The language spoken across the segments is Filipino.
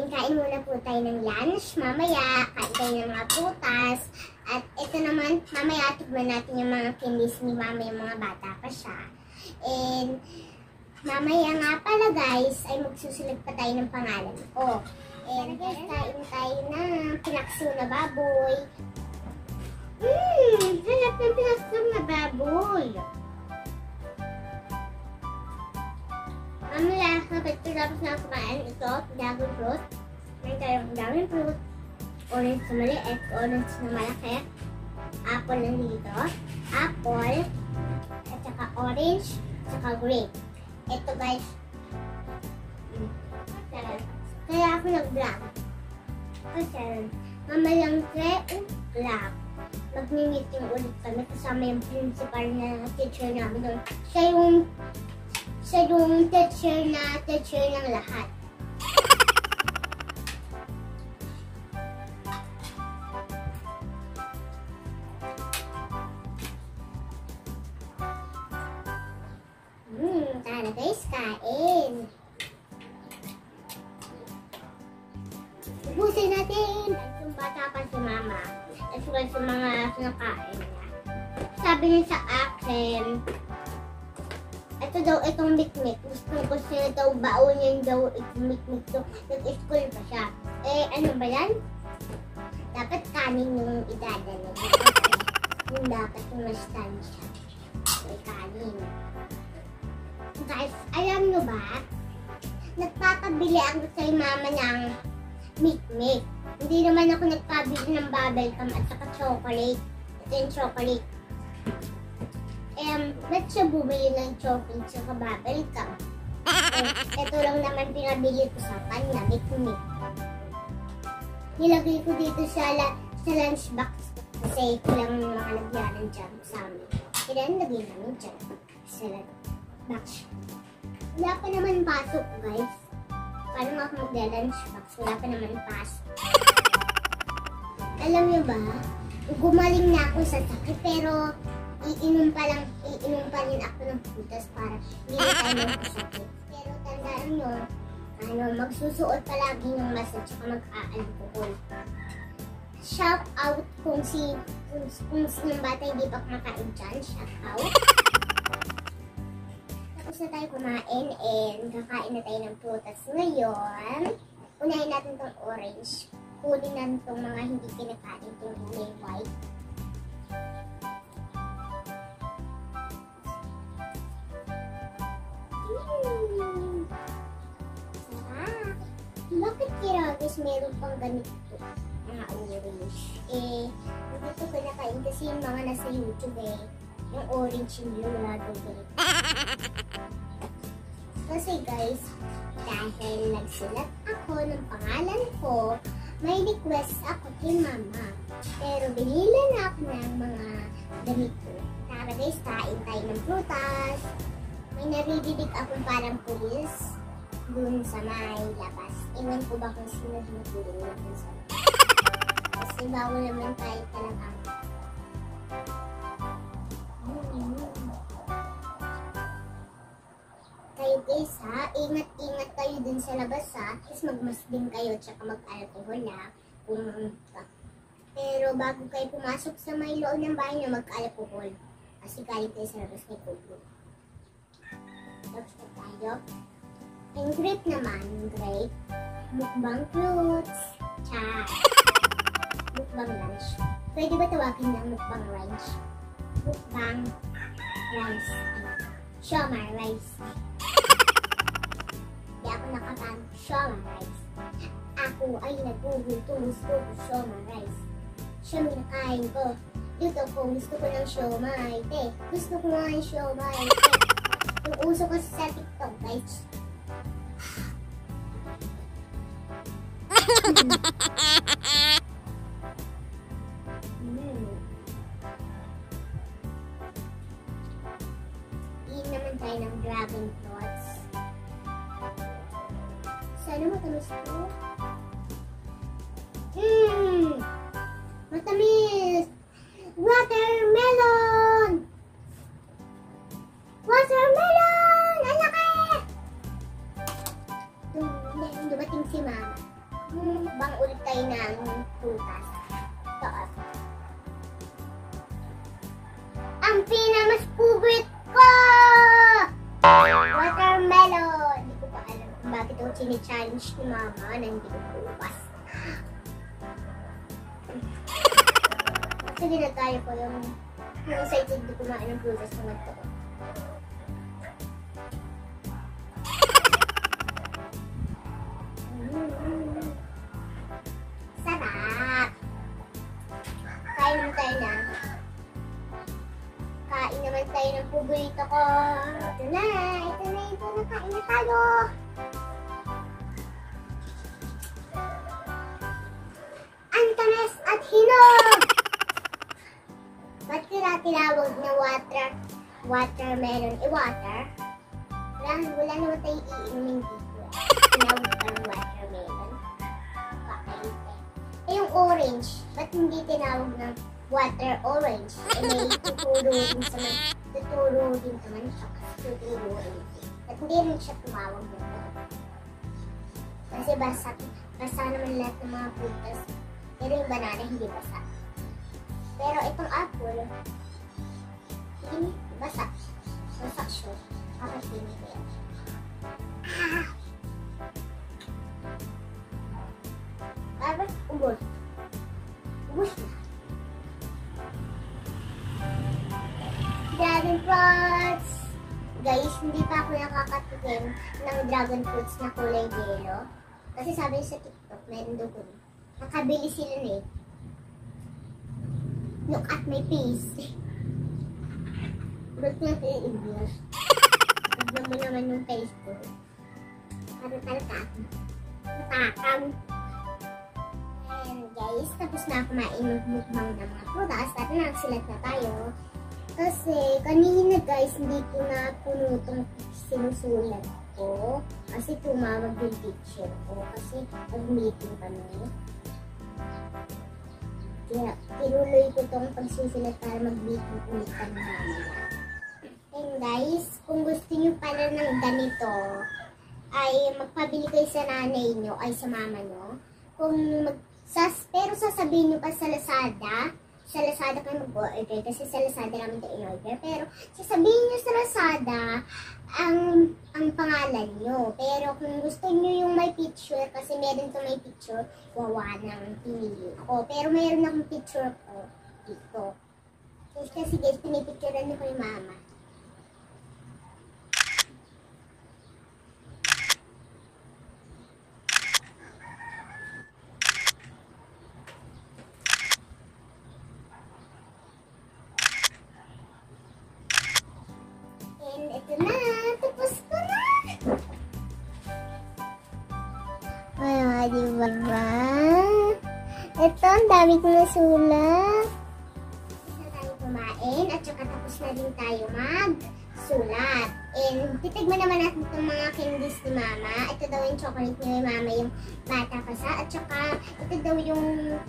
kain muna po tayo ng lunch. Mamaya, kain tayo ng mga prutas. At ito naman, mamaya tignan natin yung mga candies ni mama, yung mga bata pa siya. And mamaya nga pala guys, ay magsusulat pa tayo ng pangalan ko. And guys, kain tayo ng pinakso na baboy. Hanap ng pinakso na baboy. Mamaya, kapag tapos na kumain, ito, dragon fruit. May tayong dragon fruit. Orange na maliit, orange na malaki. Apple na dito. Apple. At saka orange. At saka green. Ito guys. Kaya ako nag-vlog. Kasi, mamayang 3 o'clock. Mag-meeting ulit kami kasama yung principal na teacher namin doon. Siya yung teacher ng lahat. Tara guys, kain. Ubusin natin. Yung bata pa si mama. At saka sa mga kinakain niya. Sabi niya sa akin, ito daw, itong mikmik. Gusto niya daw, baon niya daw itong mikmik to. Nag-school pa siya. Eh, ano ba yan? Dapat kanin yung idadala niya. Yung dapat yung mastansya. May kanin. Guys, alam nyo ba? Nagpapabili ako kay mama ng mikmik. Hindi naman ako nagpabili ng bubble gum at saka chocolate. Ito yung chocolate. Ba't siya bumili ng chocolate at saka bubble gum? Ito lang naman pinabili ko sa kanya, mikmik. Nilagay ko dito sa lunchbox kasi ito lang yung mga nagyaran dyan sa amin. Kaya nilagay namin dyan sa lunchbox. Wala pa naman pasok guys. Paano nga ako mag-lunchbox? Wala pa naman pasok. Alam niyo ba, gumaling na ako sa sakit pero iinom pa rin ako ng prutas para hindi na tayo magkasakit. Pero tandaan nyo, magsusuot palagi ng mask at saka mag-aalcohol. Shout out kung sinong bata hindi pa kumakain dyan. Shout out. Tapos na tayo kumain and kakain na tayo ng prutas ngayon. Unahin natin tong orange. Kunin natin tong mga hindi kinakain, itong may white. Sarap! Bakit kaya guys meron pang ganito? Mga orange. Dito ko nakain kasi yung mga nasa YouTube yung orange yung wala daw ganito. Kasi guys, dahil nagsulat ako ng pangalan ko, may request ako kay mama. Pero binila na ako ng mga ganito. Tara guys, kain tayo ng prutas. May narididig akong parang pulis dun sa may labas. Ewan ko ba kung sino hinatulong na dun sa labas. Kasi bawal naman tayo talaga. Kayo guys ha, ingat-ingat kayo dun sa labas ha. Tapos magmas din kayo tsaka mag-alcohol ha. Pero bago kayo pumasok sa may loob ng bahay nyo, mag-alcohol. Kasi kayo kayo sa labas may kubo. Tapos na tayo. Yung grape naman, grape. Mukbang fruits. Tsaka mukbang lunch. Pwede ba tawagin ng mukbang lunch? Mukbang rice. Shoma rice. Di ako nakatang shoma rice. Ako ay nagugultong-gusto ko shoma rice. Siya minakain ko. Dito ko gusto ko ng shomai. Gusto ko nga yung shomai. Yung uso ko sa TikTok guys. Iin naman tayo ng dragon fruits. Sana matamis ko. Matamis! Watermelon! Watermelon! Ang laki! Dumating si mama. Mukbang ulit tayo ng prutas. Ito. Ang pinamas favorite ko! Watermelon! Hindi ko pa alam kung bakit ito chini-challenge ni Mama na hindi ko pupas. Kasi dinatayo ko yung excited na kumain ng prutas ng ito. Sarap! Kain naman tayo na. Kain naman tayo ng paborito ko. Ito na. Kain na tayo. Ang tamis at hinog! Ba't tinawag na watermelon? Water? Wala naman tayo iinumin dito. Tinawag ka ng watermelon. Pakait eh. Yung orange, ba't hindi tinawag ng water orange? May tuturo din sa man. Tuturo rin. At hindi rin siya tumawag dito. Kasi basa naman lahat ng mga prutas. Pero yung banana hindi basa. Pero itong apple, hindi basa. Basa siya. Bakit hindi ko yan? Bakit? Ubos. Ubos na. Dragon fruits! Guys, hindi pa ako nakakatikim ng dragon fruits na kulay yellow. Kasi sabi sa TikTok, meron doon ko. Nakabili sila na eh. Look at my face. Ba't natin i-English? Tignan mo naman yung face ko. Para talaga. Matakam. And guys, tapos na kumain ng mukbang ng mga prutas. At nagsilat na tayo. Kasi kanina guys, hindi ko na puno itong sinusulat ko. Kasi tumawag yung teacher ko. Kasi mag-meeting kami. Kaya tinuloy ko itong pagsusulat para mag-meeting ulit kami mamaya. And guys, kung gusto nyo pala ng ganito, ay magpabili kayo sa nanay nyo, ay sa mama nyo. Pero sasabihin nyo pa sa Lazada kayo mag-order kasi sa Lazada namin ito in-order. Pero sasabihin nyo sa Lazada ang pangalan nyo. Pero kung gusto nyo yung may picture, kasi meron to may picture, wawa nang pinili ko. Pero meron akong picture ko dito. Kasi guys, pinipicturean nyo ko yung mama. Ito na, tapos ko na. Ay, diba? Ito, ang dami ko nasulat. Tapos na tayo kumain at saka tapos na din tayo magsulat. And titigman naman natin itong mga candies ni Mama. Ito daw yung chocolate ni Mama, yung bata pa sa. At saka ito daw yung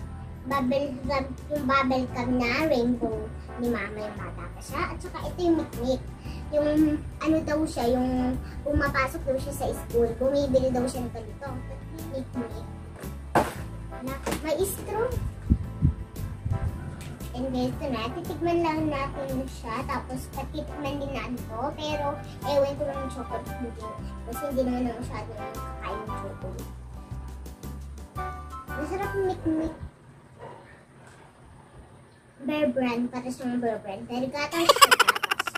bubble gum na rainbow ni Mama, yung bata pa siya. At saka ito yung mikmik. Yung ano daw siya, yung pumapasok daw siya sa school, bumibili daw siya ng ganito. Mikmik. May straw. And guys, ito na, titigman lang natin siya, tapos patitikman din natin ito, pero ewan ko lang yung chocolate dito. Kasi hindi naman na masyado kakain ng chocolate. Masarap yung mikmik. Bear brand, para sa mga bear brand. Dahil gatas sa gatas.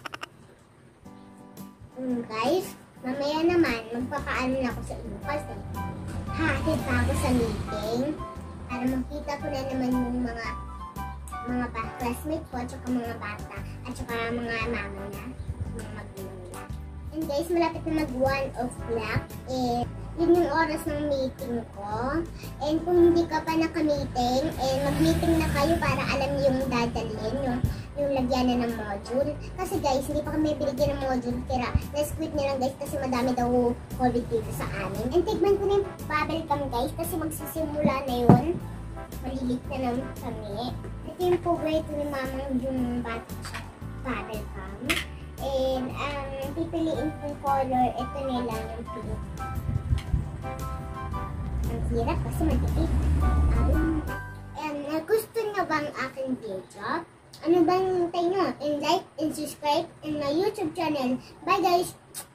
Guys, mamaya naman, magpapaano na ako sa inyo kasi hatid pa ako sa meeting para makita ko na naman yung mga classmate ko at saka mga bata at saka mga mama na, mga magulang nila. And guys, malapit na mag 1 o'clock and yun yung oras ng meeting ko. And kung hindi ka pa naka-meeting, mag-meeting na kayo para alam yung dadalhin, yung lagyan na ng module. Kasi guys, hindi pa kami binigyan ng module, kaya let's quit na lang guys kasi madami daw COVID dito sa amin. And tigman ko na yung bubble gum guys kasi magsisimula na yun. Malilit na naman kami. Ito yung favorite ni Mama, yung bubble gum. And pipiliin kong color, ito nila yung pink. Ang Hirap kasi matipid. And gusto nyo bang aking video? Ano bang hintay nyo? And like and subscribe in my YouTube channel. Bye guys!